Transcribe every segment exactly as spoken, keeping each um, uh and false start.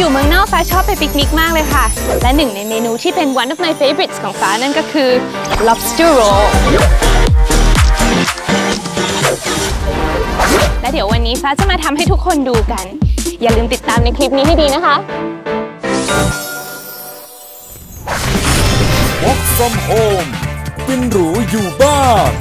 อยู่เมืองนอกฟ้าชอบไปปิกนิกมากเลยค่ะและหนึ่งในเมนูที่เป็น one of my favorites ของฟ้านั่นก็คือ lobster roll และเดี๋ยววันนี้ฟ้าจะมาทำให้ทุกคนดูกันอย่าลืมติดตามในคลิปนี้ให้ดีนะคะ Work from home กินหรูอยู่บ้าน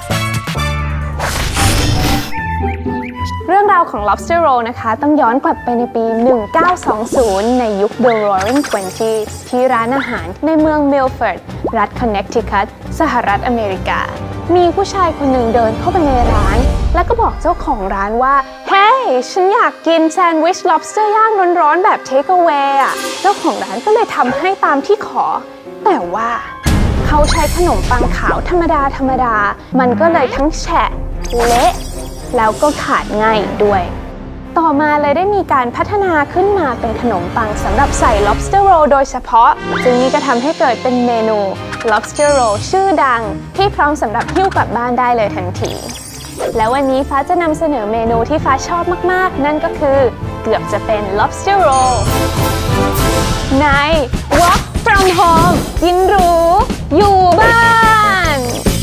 เรื่องราวของ lobster roll นะคะต้องย้อนกลับไปในปี หนึ่งเก้าสองศูนย์ ในยุค The Roaring Twenties ที่ร้านอาหารในเมือง Milford รัฐ Connecticut สหรัฐอเมริกามีผู้ชายคนหนึ่งเดินเข้าไปในร้านแล้วก็บอกเจ้าของร้านว่า Hey ฉันอยากกินแซนด์วิช lobster ย่างร้อนๆแบบ take away อ่ะเจ้าของร้านก็เลยทำให้ตามที่ขอแต่ว่าเขาใช้ขนมปังขาวธรรมดาธรรมดามันก็เลยทั้งแฉะเละแล้วก็ขาดง่ายด้วยต่อมาเลยได้มีการพัฒนาขึ้นมาเป็นขนมปังสำหรับใส่ lobster roll โดยเฉพาะซึ่งนี้ก็ทำให้เกิดเป็นเมนู lobster roll ชื่อดังที่พร้อมสำหรับหิ้วกลับบ้านได้เลยทันทีแล้ววันนี้ฟ้าจะนำเสนอเมนูที่ฟ้าชอบมากๆนั่นก็คือเกือบจะเป็น lobster roll ใน Work from home กินหรูอยู่บ้าน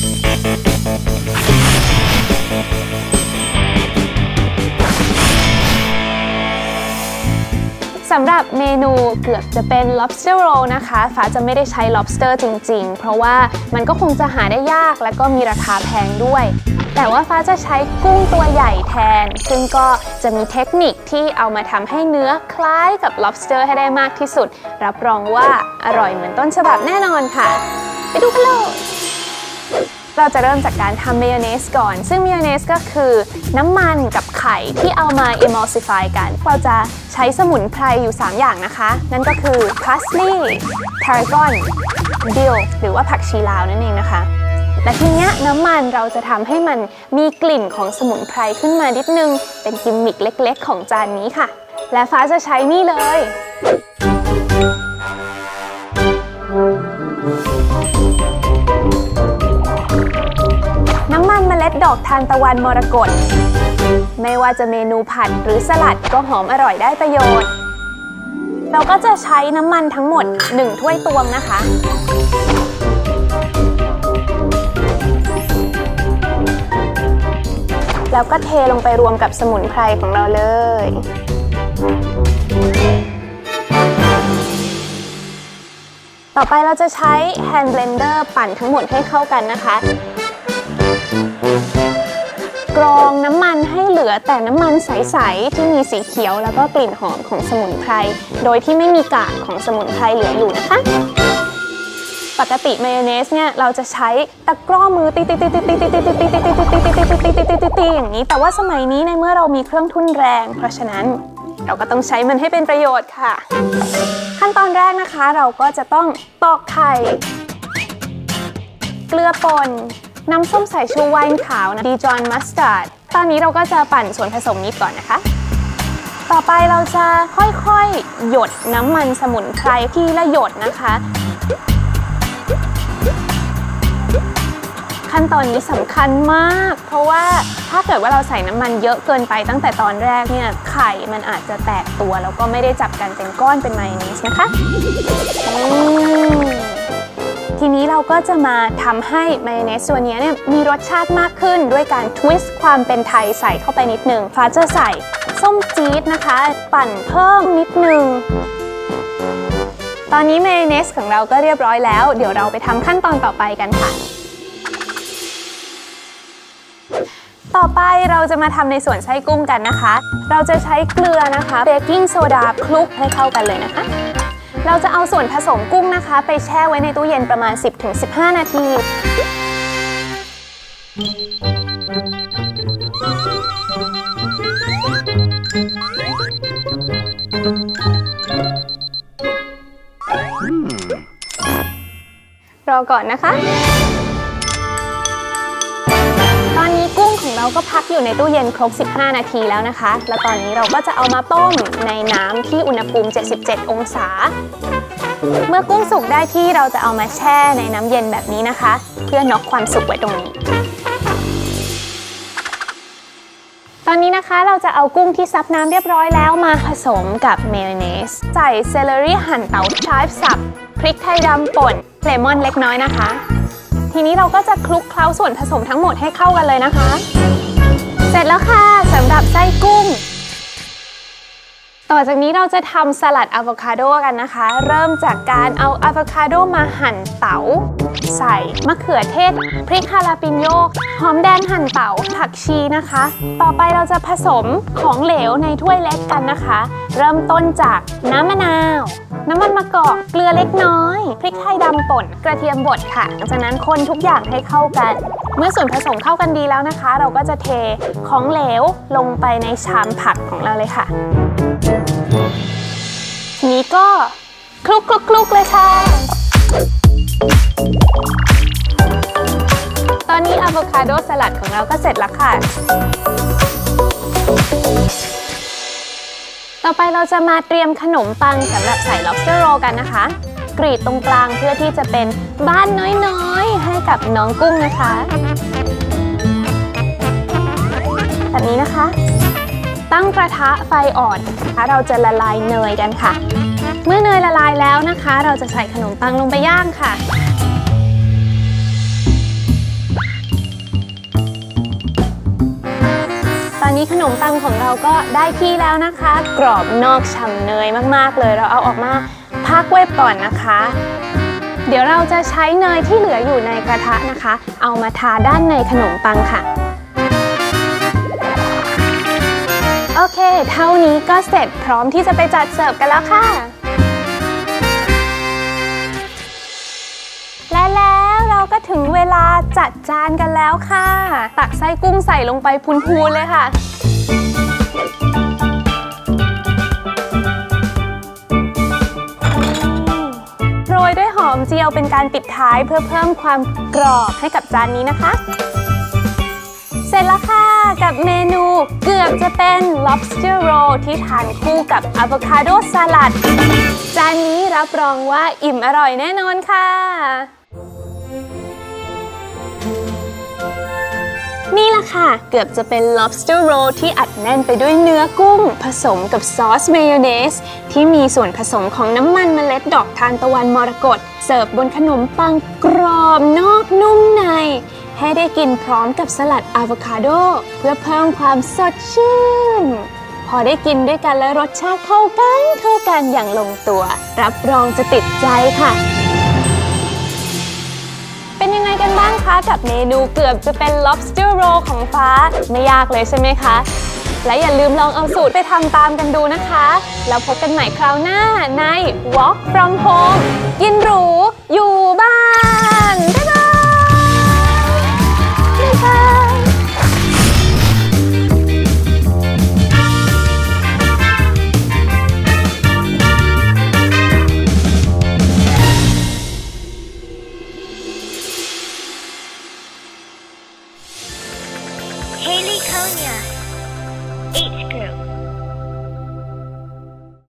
สำหรับเมนูเกือบจะเป็น lobster roll นะคะฟ้าจะไม่ได้ใช้ lobster จริงๆเพราะว่ามันก็คงจะหาได้ยากและก็มีราคาแพงด้วยแต่ว่าฟ้าจะใช้กุ้งตัวใหญ่แทนซึ่งก็จะมีเทคนิคที่เอามาทำให้เนื้อคล้ายกับ lobster ให้ได้มากที่สุดรับรองว่าอร่อยเหมือนต้นฉบับแน่นอนค่ะไปดูกันเลยเราจะเริ่มจากการทำมายองเนสก่อนซึ่งมายองเนสก็คือน้ำมันกับไข่ที่เอามา emulsify กันเราจะใช้สมุนไพรอยู่สามอย่างนะคะนั่นก็คือ parsley tarragon dill หรือว่าผักชีลาวนั่นเองนะคะและทีเนี้ยน้ำมันเราจะทำให้มันมีกลิ่นของสมุนไพรขึ้นมานิดนึงเป็นกิมมิคเล็กๆของจานนี้ค่ะและฟ้าจะใช้นี่เลยน้ำมันเมล็ดดอกทานตะวันมรกตไม่ว่าจะเมนูผัดหรือสลัดก็หอมอร่อยได้ประโยชน์เราก็จะใช้น้ำมันทั้งหมดหนึ่งถ้วยตวงนะคะแล้วก็เทลงไปรวมกับสมุนไพรของเราเลยต่อไปเราจะใช้ hand blender ปั่นทั้งหมดให้เข้ากันนะคะกรองน้ำมันให้เหลือแต่น้ำมันใสๆที่มีสีเขียวแล้วก็กลิ่นหอมของสมุนไพรโดยที่ไม่มีกากของสมุนไพรเหลืออยู่นะคะปกติมายองเนสเนี่ยเราจะใช้ตะกร้อมือตีตีตีตีตีตีตีตีตีตีตีตีตีตีตีตีตีตีตีอย่างนี้แต่ว่าสมัยนี้ในเมื่อเรามีเครื่องทุ่นแรงเพราะฉะนั้นเราก็ต้องใช้มันให้เป็นประโยชน์ค่ะขั้นตอนแรกนะคะเราก็จะต้องตอกไข่เกลือป่นน้ำส้มสายชูไวน์ขาวนะดิจอนมัสตาร์ดตอนนี้เราก็จะปั่นส่วนผสมนี้ก่อนนะคะต่อไปเราจะค่อยๆหยดน้ำมันสมุนไพรทีละหยดนะคะขั้นตอนนี้สำคัญมากเพราะว่าถ้าเกิดว่าเราใส่น้ำมันเยอะเกินไปตั้งแต่ตอนแรกเนี่ยไข่มันอาจจะแตกตัวแล้วก็ไม่ได้จับกันเป็นก้อนเป็นมายองเนสนะคะทีนี้เราก็จะมาทำให้มายองเนสตัวนี้เนี่ยมีรสชาติมากขึ้นด้วยการทวิสต์ความเป็นไทยใส่เข้าไปนิดนึงฟ้าจะใส่ส้มจี๊ดนะคะปั่นเพิ่มนิดนึงตอนนี้มายองเนสของเราก็เรียบร้อยแล้วเดี๋ยวเราไปทำขั้นตอนต่อไปกันค่ะต่อไปเราจะมาทำในส่วนไส้กุ้งกันนะคะเราจะใช้เกลือนะคะเบกกิ้งโซดาคลุกให้เข้ากันเลยนะคะเราจะเอาส่วนผสมกุ้งนะคะไปแช่ไว้ในตู้เย็นประมาณ สิบถึงสิบห้า นาทีรอก่อนนะคะตอนนี้กุ้งของเราก็พักอยู่ในตู้เย็นครบสิบห้านาทีแล้วนะคะแล้วตอนนี้เราก็จะเอามาต้มในน้ำที่อุณหภูมิเจ็ดสิบเจ็ดองศาเมื่อกุ้งสุกได้ที่เราจะเอามาแช่ในน้ำเย็นแบบนี้นะคะเพื่อน็อกความสุกไว้ตรงนี้ ตอนอนนี้นะคะเราจะเอากุ้งที่ซับน้ำเรียบร้อยแล้วมาผสมกับเมยองเนสใส่เซเลอรี่หั่นเต๋าชิพสับพริกไทยดำป่นเลมอนเล็กน้อยนะคะทีนี้เราก็จะคลุกเคล้าส่วนผสมทั้งหมดให้เข้ากันเลยนะคะเสร็จแล้วค่ะสำหรับไส้กุ้งต่อจากนี้เราจะทำสลัดอะโวคาโดกันนะคะเริ่มจากการเอาอะโวคาโดมาหั่นเต๋าใส่มะเขือเทศพริกฮาลาปิโยหอมแดงหั่นเต๋าผักชีนะคะต่อไปเราจะผสมของเหลวในถ้วยเล็กกันนะคะเริ่มต้นจากน้ำมะนาวน้ำมันมะกอกเกลือเล็กน้อยพริกไทยดำป่นกระเทียมบดค่ะหลังจากนั้นคนทุกอย่างให้เข้ากันเมื่อส่วนผสมเข้ากันดีแล้วนะคะเราก็จะเทของเหลวลงไปในชามผักของเราเลยค่ะทีนี้ก็คลุกคลุกคลุกเลยค่ะตอนนี้อะโวคาโดสลัดของเราก็เสร็จแล้วค่ะต่อไปเราจะมาเตรียมขนมปังสำหรับใส่ lobster roll กันนะคะกรีดตรงกลางเพื่อที่จะเป็นบ้านน้อยๆให้กับน้องกุ้งนะคะแบบนี้นะคะตั้งกระทะไฟอ่อนนะคะเราจะละลายเนยกันค่ะเมื่อเนยละลายแล้วนะคะเราจะใส่ขนมปังลงไปย่างค่ะตอนนี้ขนมปังของเราก็ได้ที่แล้วนะคะกรอบนอกฉ่ำเนยมากๆเลยเราเอาออกมาพักไว้ก่อนนะคะเดี๋ยวเราจะใช้เนยที่เหลืออยู่ในกระทะนะคะเอามาทาด้านในขนมปังค่ะโอเคเท่านี้ก็เสร็จพร้อมที่จะไปจัดเสิร์ฟกันแล้วค่ะและแล้วเราก็ถึงเวลาจัดจานกันแล้วค่ะตักไส้กุ้งใส่ลงไปพูนๆเลยค่ะโรยด้วยหอมเจียวเป็นการปิดท้ายเพื่อเพิ่มความกรอบให้กับจานนี้นะคะเสร็จแล้วค่ะกับเมนูเกือบจะเป็น lobster roll ที่ทานคู่กับอะโวคาโดสลัดจานนี้รับรองว่าอิ่มอร่อยแน่นอนค่ะนี่ล่ะค่ะเกือบจะเป็น lobster roll ที่อัดแน่นไปด้วยเนื้อกุ้งผสมกับซอสเมยองเนสที่มีส่วนผสมของน้ำมันเมล็ดดอกทานตะวันมรกตเสิร์ฟบนขนมปังกรอบนอกนุ่มในให้ได้กินพร้อมกับสลัดอะโวคาโดเพื่อเพิ่มความสดชื่นพอได้กินด้วยกันและรสชาติเข้ากันเข้ากันอย่างลงตัวรับรองจะติดใจค่ะเป็นยังไงกันบ้างคะกับเมนูเกือบจะเป็น lobster roll ของฟ้าไม่ยากเลยใช่ไหมคะและอย่าลืมลองเอาสูตรไปทำตามกันดูนะคะแล้วพบกันใหม่คราวหน้าใน Walk from Home กินหรูอยู่บ้านบ๊ายบาย Haley Konya